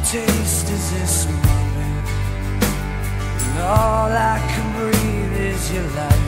taste is this moment, and all I can breathe is your light.